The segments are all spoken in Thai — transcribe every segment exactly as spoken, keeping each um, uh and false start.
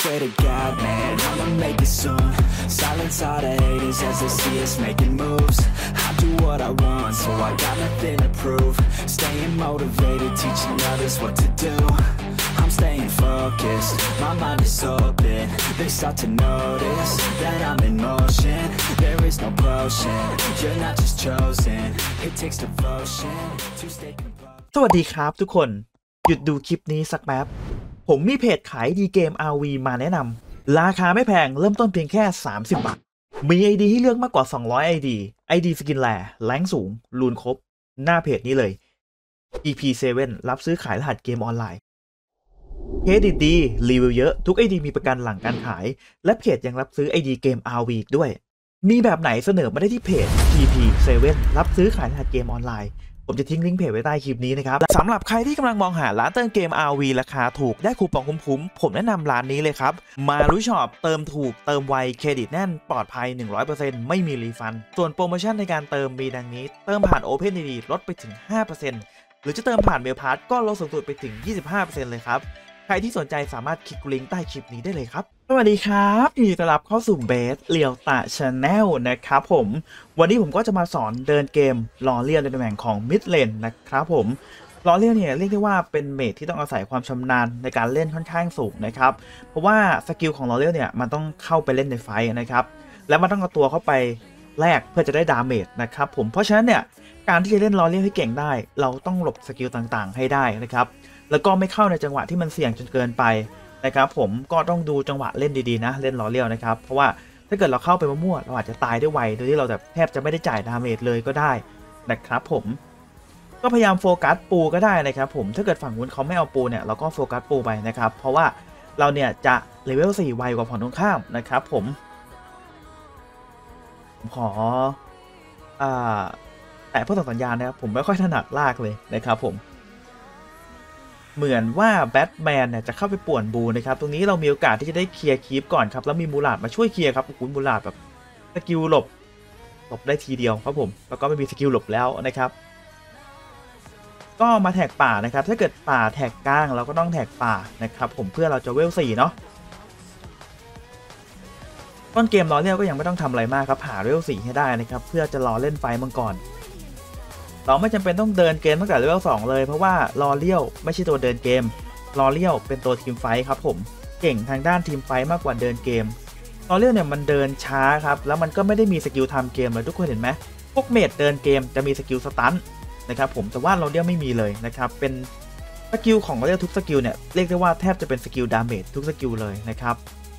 swear to God, man, I'ma make it soon. Silence all the haters as they see us making moves. I do what I want, so I got nothing to prove. Staying motivated, teaching others what to do. I'm staying focused, my mind is open. They start to notice that I'm in motion. There is no potion, you're not just chosen. It takes devotion to stay composed. สวัสดีครับทุกคนหยุดดูคลิปนี้สักแป๊บผมมีเพจขายดีเกม อาร์ วี มาแนะนำราคาไม่แพงเริ่มต้นเพียงแค่สามสิบบาทมี ไอ ดี ให้เลือกมากกว่าสองร้อย ไอ ดี ไอ ดี สกินแลแรงสูงรูนครบหน้าเพจนี้เลย อี พี เซเว่น รับซื้อขายรหัสเกมออนไลน์เครดิตดีรีวิวเยอะทุก ไอ ดี มีประกันหลังการขายและเพจยังรับซื้อ ไอ ดี เกม อาร์ วี ด้วยมีแบบไหนเสนอมาได้ที่เพจ อี พี เซเว่น รับซื้อขายรหัสเกมออนไลน์ผมจะทิ้งลิงก์เพจไว้ใต้คลิปนี้นะครับสำหรับใครที่กำลังมองหาร้านเติมเกม อาร์ วี ราคาถูกได้คูปองคุ้มๆผมแนะนำร้านนี้เลยครับมารุช็อปเติมถูกเติมไวเครดิตแน่นปลอดภัย หนึ่งร้อยเปอร์เซ็นต์ ไม่มีรีฟันส่วนโปรโมชั่นในการเติมมีดังนี้เติมผ่าน OpenID ลดไปถึง ห้าเปอร์เซ็นต์ หรือจะเติมผ่านเมลพาสก็ลดสูงสุดไปถึง ยี่สิบห้าเปอร์เซ็นต์ เลยครับใครที่สนใจสามารถคลิกลิงก์ใต้คลิปนี้ได้เลยครับสวัสดีครับยินดีต้อนรับเข้าสู่เบสเลียวตะชาแนลนะครับผมวันนี้ผมก็จะมาสอนเดินเกมลอเลียนในตำแหน่งของมิดเลนนะครับผมลอเลียนเนี่ยเรียกได้ว่าเป็นเมจที่ต้องอาศัยความชำนาญในการเล่นค่อนข้างสูงนะครับเพราะว่าสกิลของลอเลียนเนี่ยมันต้องเข้าไปเล่นในไฟนะครับแล้วมันต้องเอาตัวเข้าไปแลกเพื่อจะได้ดาเมจนะครับผมเพราะฉะนั้นเนี่ยการที่จะเล่นลอเลียนให้เก่งได้เราต้องหลบสกิลต่างๆให้ได้นะครับแล้วก็ไม่เข้าในจังหวะที่มันเสี่ยงจนเกินไปนะครับผมก็ต้องดูจังหวะเล่นดีๆนะเล่นล้อเลี้ยวนะครับเพราะว่าถ้าเกิดเราเข้าไปมั่วๆเราอาจจะตายได้ไวโดยที่เราแบบแทบจะไม่ได้จ่ายดาเมจเลยก็ได้นะครับผมก็พยายามโฟกัสปูก็ได้นะครับผมถ้าเกิดฝั่งนู้นเขาไม่เอาปูเนี่ยเราก็โฟกัสปูไปนะครับเพราะว่าเราเนี่ยจะเลเวลสี่ไวกว่าฝั่งตรงข้ามนะครับผมผมขออ่าแต่พวกสัญญาณนะครับผมไม่ค่อยถนัดลากเลยนะครับผมเหมือนว่าแบทแมนเนี่ยจะเข้าไปป่วนบูนะครับตรงนี้เรามีโอกาสที่จะได้เคลียร์คีปก่อนครับแล้วมีมูลาดมาช่วยเคลียร์ครับคุณมูลาดแบบสกิลหลบหลบได้ทีเดียวครับผมแล้วก็ไม่มีสกิลหลบแล้วนะครับก็มาแท็กป่านะครับถ้าเกิดป่าแท็กกลางเราก็ต้องแท็กป่านะครับผมเพื่อเราจะเวลสี่เนาะต้นเกมรอเลี้ยวก็ยังไม่ต้องทำอะไรมากครับหาเวลสี่ให้ได้นะครับเพื่อจะรอเล่นไฟมังกรเราไม่จำเป็นต้องเดินเกมตั้งแต่เลเวลสองเลยเพราะว่าลอเลี้ยวไม่ใช่ตัวเดินเกมลอเลี้ยวเป็นตัวทีมไฟครับผมเก่งทางด้านทีมไฟมากกว่าเดินเกมลอเลี้ยวเนี่ยมันเดินช้าครับแล้วมันก็ไม่ได้มีสกิลทำเกมเลยทุกคนเห็นไหมพวกเมจเดินเกมจะมีสกิลสตันนะครับผมแต่ว่าลอเลี้ยวไม่มีเลยนะครับเป็นสกิลของลอเลี้ยวทุกสกิลเนี่ยเรียกได้ว่าแทบจะเป็นสกิลดาเมจทุกสกิลเลยนะครับ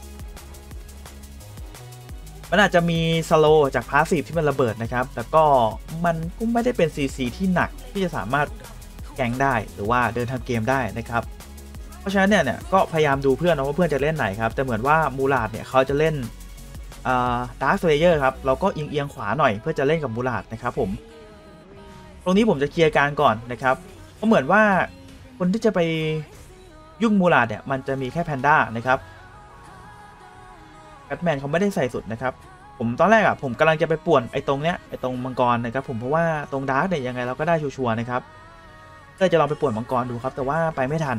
มันอาจจะมีสโลจากพาสซีฟที่มันระเบิดนะครับแต่ก็มันก็ไม่ได้เป็น ซี ซี ที่หนักที่จะสามารถแกงได้หรือว่าเดินทำเกมได้นะครับเพราะฉะนั้นเนี่ยเนี่ยก็พยายามดูเพื่อนนะว่าเพื่อนจะเล่นไหนครับแต่เหมือนว่ามูลาดเนี่ยเขาจะเล่นดาร์คเลเยอร์ครับเราก็เอียงเอียงขวาหน่อยเพื่อจะเล่นกับมูลาดนะครับผมตรงนี้ผมจะเคลียร์การก่อนนะครับเพราะเหมือนว่าคนที่จะไปยุ่งมูลาดเนี่ยมันจะมีแค่แพนด้านะครับแบทแมนเขาไม่ได้ใส่สุดนะครับผมตอนแรกอ่ะผมกำลังจะไปป่วนไอ้ตรงเนี้ยไอ้ตรงมังกรนะครับผมเพราะว่าตรงดาร์กเนี่ยยังไงเราก็ได้ชัวร์ๆนะครับก็จะลองไปป่วนมังกรดูครับแต่ว่าไปไม่ทัน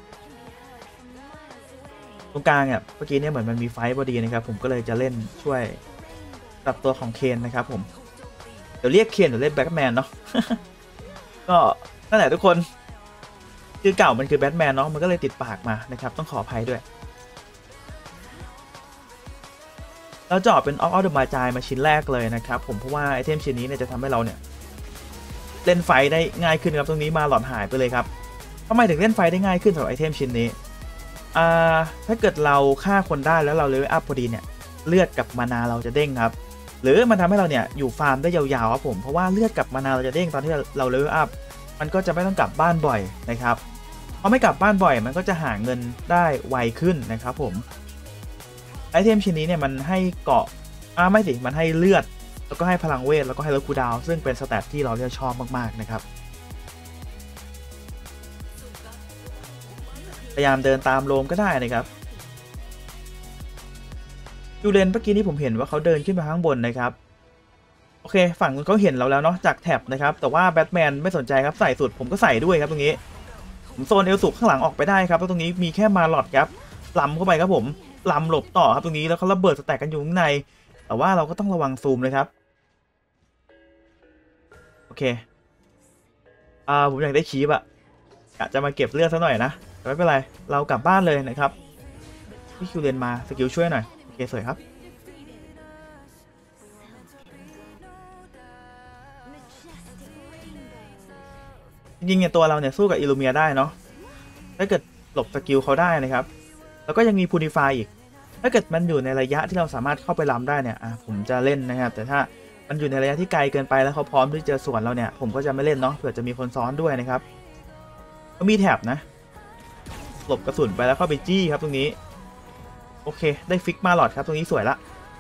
ตรงกลางเนี่ยเมื่อกี้เนี่ยเหมือนมันมีไฟพอดีนะครับผมก็เลยจะเล่นช่วยตัดตัวของเคนนะครับผมเดี๋ยวเรียกเคนเดี๋ยวเล่นแบทแมนเนาะ ก็นั่นแหละทุกคนคือเก่ามันคือแบทแมนเนาะมันก็เลยติดปากมานะครับต้องขออภัยด้วยเราจะออกเป็นออฟออฟเดอะมาจายมาชิ้นแรกเลยนะครับผมเพราะว่าไอเทมชิ้นนี้เนี่ยจะทำให้เราเนี่ยเล่นไฟได้ง่ายขึ้นครับตรงนี้มาหลอดหายไปเลยครับทำไมถึงเล่นไฟได้ง่ายขึ้นสำหรับไอเทมชิ้นนี้อ่าถ้าเกิดเราฆ่าคนได้แล้วเราเลเวลอัพพอดีเนี่ยเลือดกับมานาเราจะเด้งครับหรือมันทำให้เราเนี่ยอยู่ฟาร์มได้ยาวๆครับผมเพราะว่าเลือดกับมานาเราจะเด้งตอนที่เราเลเวลอัพมันก็จะไม่ต้องกลับบ้านบ่อยนะครับพอไม่กลับบ้านบ่อยมันก็จะหาเงินได้ไวขึ้นนะครับผมไอเทมชิ้นนี้เนี่ยมันให้เกาะอ่าไม่สิมันให้เลือดแล้วก็ให้พลังเวทแล้วก็ให้ลดคูลดาวน์ซึ่งเป็นสแตทที่เราเรียกชอบมากๆนะครับพยายามเดินตามโลมก็ได้นะครับยูเลนเมื่อกี้นี้ผมเห็นว่าเขาเดินขึ้นมาข้างบนนะครับโอเคฝั่งเขาเห็นเราแล้วเนาะจากแท็บนะครับแต่ว่าแบทแมนไม่สนใจครับใส่สุดผมก็ใส่ด้วยครับตรงนี้ผมโซนเอลสุข้างหลังออกไปได้ครับแล้วตรงนี้มีแค่มาลอดครับล้ำเข้าไปครับผมลำหลบต่อครับตรงนี้แล้วเขาระเบิดสแต็กกันอยู่ข้างในแต่ว่าเราก็ต้องระวังซูมเลยครับโอเคอ่าผมอยากได้คีบอะอยากจะมาเก็บเลือดซะหน่อยนะแต่ไม่เป็นไรเรากลับบ้านเลยนะครับที่คิวเรียนมาสกิลช่วยหน่อยโอเคสวยครับจริงๆเนี่ยตัวเราเนี่ยสู้กับอิลูเมียได้เนาะถ้าเกิดหลบสกิลเขาได้นะครับแล้วก็ยังมีพูนิฟายอีกถ้าเกิดมันอยู่ในระยะที่เราสามารถเข้าไปล้ำได้เนี่ยอ่ะผมจะเล่นนะครับแต่ถ้ามันอยู่ในระยะที่ไกลเกินไปแล้วเขาพร้อมที่จะสวนเราเนี่ยผมก็จะไม่เล่นเนาะเผื่อจะมีคนซ้อนด้วยนะครับก็มีแถบนะหลบกระสุนไปแล้วเข้าไปจี้ครับตรงนี้โอเคได้ฟิกมาหลอดครับตรงนี้สวยละ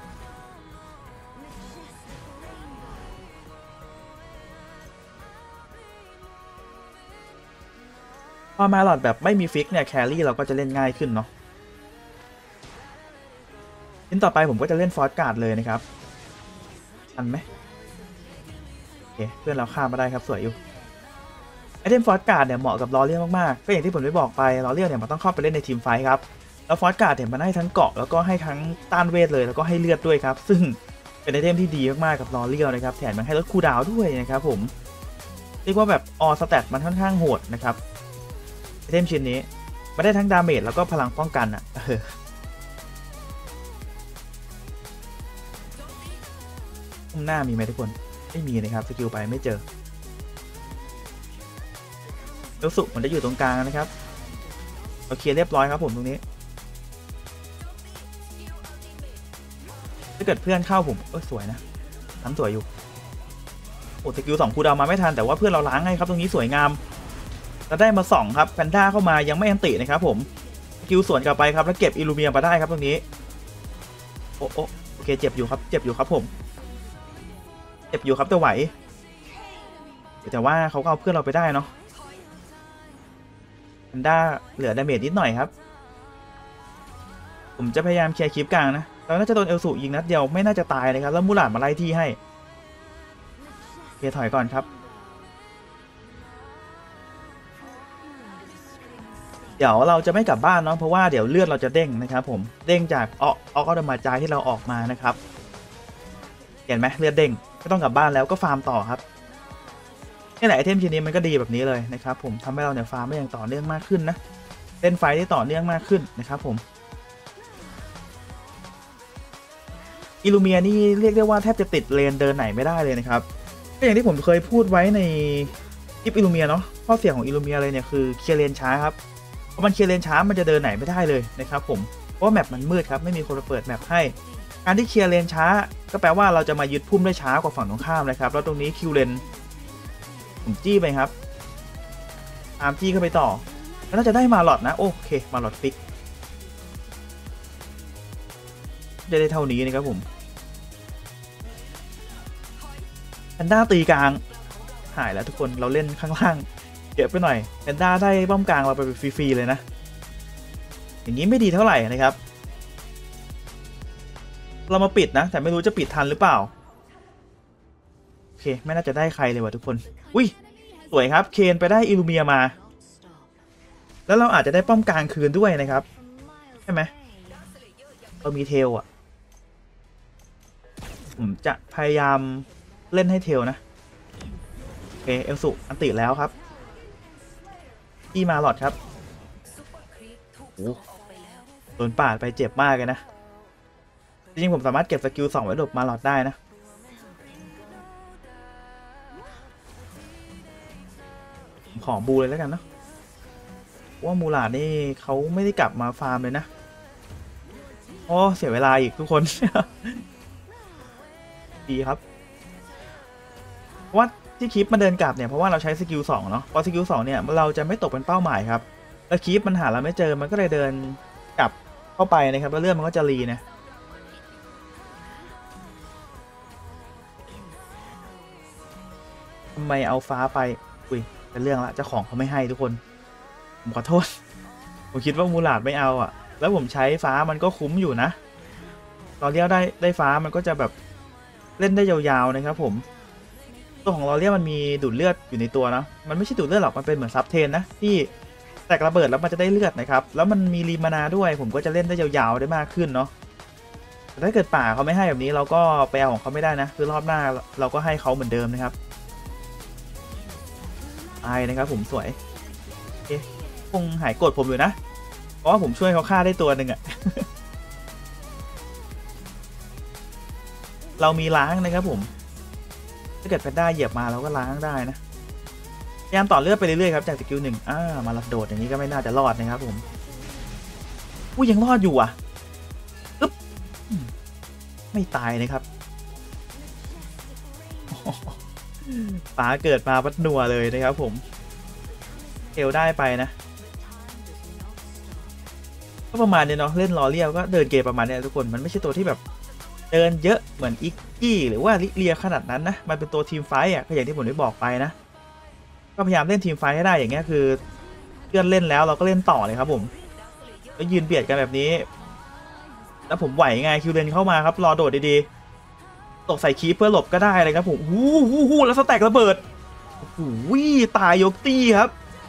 พอมาหลอดแบบไม่มีฟิกเนี่ยแครี่เราก็จะเล่นง่ายขึ้นเนาะทีต่อไปผมก็จะเล่นฟอร์สการ์ดเลยนะครับทันไหมโอเคเพื่อนเราข้ามมาได้ครับสวยอยู่ไอเทมฟอร์สการ์ดเนี่ยเหมาะกับลอเรียลมากๆก็อย่างที่ผมได้บอกไปลอเรียลเนี่ยมันต้องเข้าไปเล่นในทีมไฟครับแล้วฟอร์สการ์ดเนี่ยมันให้ทั้งเกาะแล้วก็ให้ทั้งต้านเวทเลยแล้วก็ให้เลือดด้วยครับซึ่งเป็นไอเทมที่ดีมากๆกับลอเรียลนะครับแถมมันให้ลดคูลดาวน์ด้วยนะครับผมเรียกว่าแบบออสแตทมันค่อนข้างโหดนะครับไอเทมชิ้นนี้มาได้ทั้งดาเมจแล้วก็พลังป้องกันอ่ะมุมหน้ามีไหมทุกคนไม่มีนะครับสกิลไปไม่เจอแล้วสุมันจะอยู่ตรงกลางนะครับโอเคเรียบร้อยครับผมตรงนี้ถ้าเกิดเพื่อนเข้าผมเออสวยนะทำสวยอยู่โอ้สกิลสองคูลดาวน์มาไม่ทันแต่ว่าเพื่อนเราล้างให้ครับตรงนี้สวยงามเราได้มาสองครับแพนด้าเข้ามายังไม่อันตินะครับผมสกิลสวนกลับไปครับแล้วเก็บอิลูเมียมาได้ครับตรงนี้โอ้โอ้โอเคเจ็บอยู่ครับเจ็บอยู่ครับผมเจ็บอยู่ครับแต่ไหวแต่ว่าเขาก็เอาเพื่อนเราไปได้เนาะแพนด้าเหลือดาเมจนิดหน่อยครับผมจะพยายามเคลียร์คลิปกลางนะเราน่าจะโดนเอลสูยิงนัดเดียวไม่น่าจะตายนะครับแล้วมูหลาดมาไล่ที่ให้เคลียร์ถอยก่อนครับเดี๋ยวเราจะไม่กลับบ้านเนาะเพราะว่าเดี๋ยวเลือดเราจะเด้งนะครับผมเด้งจากออกออกอัลมาจายที่เราออกมานะครับเห็นไหมเลือดเด้งไม่ต้องกลับบ้านแล้วก็ฟาร์มต่อครับนี่แหละไอเทมชิ้นนี้มันก็ดีแบบนี้เลยนะครับผมทำให้เราเนี่ยฟาร์มได้อย่างต่อเนื่องมากขึ้นนะเล่นไฟได้ต่อเนื่องมากขึ้นนะครับผมอิลูเมียนี่เรียกได้ว่าแทบจะติดเลนเดินไหนไม่ได้เลยนะครับก็อย่างที่ผมเคยพูดไว้ในคลิปอิลูเมียเนาะข้อเสียของอิลูเมียเลยเนี่ยคือเคลียร์เลนช้าครับพอมันเคลียร์เลนช้ามันจะเดินไหนไม่ได้เลยนะครับผมเพราะว่าแมปมันมืดครับไม่มีคนมาเปิดแมปให้การที่เคลียร์เลนช้าก็แปลว่าเราจะมายึดพุ่มได้ช้ากว่าฝั่งตรงข้ามนะครับแล้วตรงนี้คิวเลนผมจี้ไปครับตามจี้เข้าไปต่อแล้วน่าจะได้มาหลอดนะโอเคมาหลอดฟิกจะได้เท่านี้นะครับผมแพนด้าตีกลางหายแล้วทุกคนเราเล่นข้างล่างเยอะไปหน่อยแพนด้าได้ป้อมกลางเราไปฟรีๆเลยนะอย่างนี้ไม่ดีเท่าไหร่นะครับเรามาปิดนะแต่ไม่รู้จะปิดทันหรือเปล่าโอเคไม่น่าจะได้ใครเลยว่ะทุกคนอุ้ยสวยครับเคนไปได้อิลูเมียมาแล้วเราอาจจะได้ป้อมกลางคืนด้วยนะครับใช่ไหมเรามีเทลอ่ะผมจะพยายามเล่นให้เทลนะโอเคเอลสุอันติแล้วครับอีมาหลอดครับโอ้โดนปาดไปเจ็บมากเลยนะจริงๆผมสามารถเก็บสกิลสองไว้หลบมาหลอดได้นะผมขอบูเลยแล้วกันเนาะว่ามูลาดนี่เขาไม่ได้กลับมาฟาร์มเลยนะโอ้เสียเวลาอีกทุกคน ดีครับเพราะว่าที่คลิปมันเดินกลับเนี่ยเพราะว่าเราใช้สกิลสองเนาะพอสกิลสองเนี่ยเราจะไม่ตกเป็นเป้าหมายครับแล้วคลิปมันหาเราไม่เจอมันก็เลยเดินกลับเข้าไปนะครับแล้วเรื่องมันก็จะรีนะทำไมเอาฟ้าไปอุ้ยเป็นเรื่องละเจ้าของเขาไม่ให้ทุกคนผมขอโทษผมคิดว่ามูลาดไม่เอาอ่ะแล้วผมใช้ฟ้ามันก็คุ้มอยู่นะตอนเลี้ยวได้ได้ฟ้ามันก็จะแบบเล่นได้ยาวๆนะครับผมตัวของเราเรียกมันมีดูดเลือดอยู่ในตัวเนาะมันไม่ใช่ดูดเลือดหรอกมันเป็นเหมือนซับเทนนะที่แตกระเบิดแล้วมันจะได้เลือดนะครับแล้วมันมีรีมานาด้วยผมก็จะเล่นได้ยาวๆได้มากขึ้นเนาะแต่ถ้าเกิดป่าเขาไม่ให้แบบนี้เราก็ไปเอาของเขาไม่ได้นะคือรอบหน้าเราก็ให้เขาเหมือนเดิมนะครับตายนะครับผมสวยโอเคคงหายโกรธผมอยู่นะเพราะว่าผมช่วยเขาฆ่าได้ตัวหนึ่งอะ เรามีล้างนะครับผมถ้าเกิดแพนด้าเหยียบมาเราก็ล้างได้นะพยายามต่อเลือดไปเรื่อยๆครับจากสกิลหนึ่งอ่ามาลัดโดดอย่างนี้ก็ไม่น่าจะรอดนะครับผมอู้ยังรอดอยู่อ่ะอึ๊บไม่ตายนะครับป๋าเกิดมาวัดนัวเลยนะครับผมเอลได้ไปนะก็ประมาณนี้เนาะเล่นลอเรียลก็เดินเกมประมาณนี้ทุกคนมันไม่ใช่ตัวที่แบบเดินเยอะเหมือนอิกกี้หรือว่าลิเลียขนาดนั้นนะมันเป็นตัวทีมไฟต์อ่ะก็อย่างที่ผมได้บอกไปนะก็พยายามเล่นทีมไฟต์ให้ได้อย่างเงี้ยคือเพื่อนเล่นแล้วเราก็เล่นต่อเลยครับผมแล้วยืนเบียดกันแบบนี้แล้วผมไหวไงคิวเลนเข้ามาครับรอโดดดีๆตกใส่คีปเพื่อหลบก็ได้เลยครับผมวู้วู้วู้แล้วสแต็กระเบิดโอ้โหตายยกตีครับ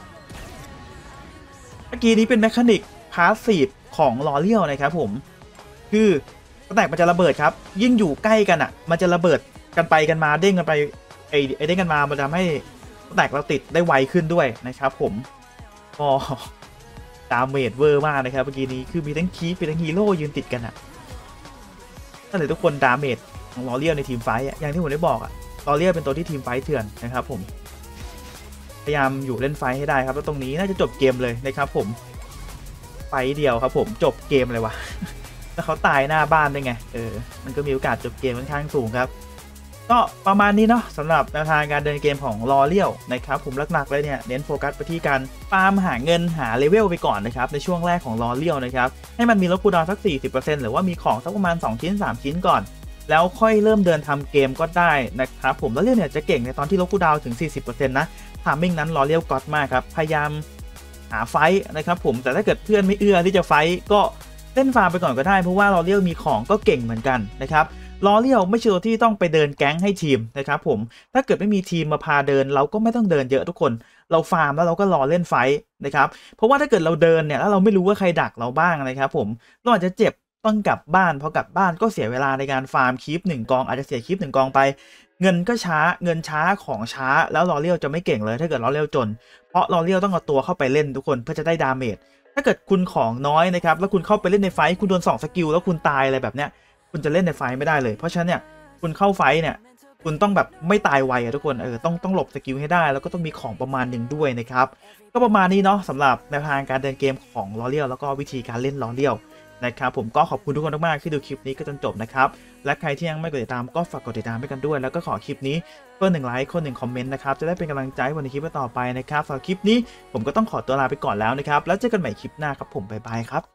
เมื่อกี้นี้เป็นแมคานิกพาสซีฟของลอเรียลนะครับผมคือสแต็กมันจะระเบิดครับยิ่งอยู่ใกล้กันอ่ะมันจะระเบิดกันไปกันมาเด้งกันไปไอ้ไอ้เด้งกันมามันทำให้สแต็กเราติดได้ไวขึ้นด้วยนะครับผมก็ดาเมจเวอร์มากนะครับเมื่อกี้นี้คือมีทั้งคีปมีทั้งฮีโร่ยืนติดกันอ่ะนั่นเลยทุกคนดาเมจของลอเรียลในทีมไฟท์อย่างที่ผมได้บอกอ่ะลอเรียลเป็นตัวที่ทีมไฟท์เถื่อนนะครับผมพยายามอยู่เล่นไฟท์ให้ได้ครับแล้วตรงนี้น่าจะจบเกมเลยนะครับผมไฟท์เดียวครับผมจบเกมเลยวะแล้วเขาตายหน้าบ้านได้ไงเออมันก็มีโอกาสจบเกมค่อนข้างสูงครับก็ประมาณนี้เนาะสำหรับแนวทางการเดินเกมของลอเรียลนะครับผมหลักๆเลยเนี่ยเน้นโฟกัสไปที่การฟาร์มหาเงินหาเลเวลไปก่อนนะครับในช่วงแรกของลอเรียลนะครับให้มันมีลดคูลดาวน์สัก สี่สิบเปอร์เซ็นต์ หรือว่ามีของสักประมาณสองชิ้นสามชิ้นก่อนแล้วค่อยเริ่มเดินทำเกมก็ได้นะครับผมลอเรียลเนี่ยจะเก่งในตอนที่ลดคูลดาวน์ถึง สี่สิบเปอร์เซ็นต์ นะทามมิ่งนั้นลอเรียลก็อดมากครับพยายามหาไฟท์นะครับผมแต่ถ้าเกิดเพื่อนไม่เอื้อที่จะไฟท์ก็เล่นฟาร์มไปก่อนก็ได้เพราะว่าลอเรียลมีของก็เก่งเหมือนกันนะครับลอเรียลไม่ใช่ตัวที่ต้องไปเดินแก๊งให้ทีมนะครับผมถ้าเกิดไม่มีทีมมาพาเดินเราก็ไม่ต้องเดินเยอะทุกคนเราฟาร์มแล้วเราก็รอเล่นไฟท์นะครับเพราะว่าถ้าเกิดเราเดินเนี่ยแล้วเราไม่รู้ว่าใครดักเราบ้างนะครับผมเราอาจจะเจ็บต้องกลับบ้านพอกลับบ้านก็เสียเวลาในการฟาร์มคลิปหนึ่งกองอาจจะเสียคลิปหนึ่งกองไปเงินก็ช้าเงินช้าของช้าแล้วลอเรียลจะไม่เก่งเลยถ้าเกิดลอเรียลจนเพราะลอเรียลต้องเอาตัวเข้าไปเล่นทุกคนเพื่อจะได้ดาเมจถ้าเกิดคุณของน้อยนะครับแล้วคุณเข้าไปเล่นในไฟท์คุณโดนสองสกิลแล้วคุณตายอะไรแบบเนี้ยคุณจะเล่นในไฟท์ไม่ได้เลยเพราะฉะนั้นเนี่ยคุณเข้าไฟท์เนี่ยคุณต้องแบบไม่ตายไวอะทุกคนเออต้องต้องหลบสกิลให้ได้แล้วก็ต้องมีของประมาณหนึ่งด้วยนะครับก็ประมาณนี้เนาะสำหรับแนวทางการเดินเกมของลอเรียลแล้วก็วิธีการเล่นลอเรียลนะครับผมก็ขอบคุณทุกคนมากๆที่ดูคลิปนี้ก็จนจบนะครับและใครที่ยังไม่กดติดตามก็ฝากกดติดตามให้กันด้วยแล้วก็ขอคลิปนี้เพิ่มหนึ่งไลค์คนหนึ่งคอมเมนต์นะครับจะได้เป็นกำลังใจวันในคลิปต่อไปนะครับสำหรับคลิปนี้ผมก็ต้องขอตัวลาไปก่อนแล้วนะครับแล้วเจอกันใหม่คลิปหน้าครับผมบ๊ายบายครับ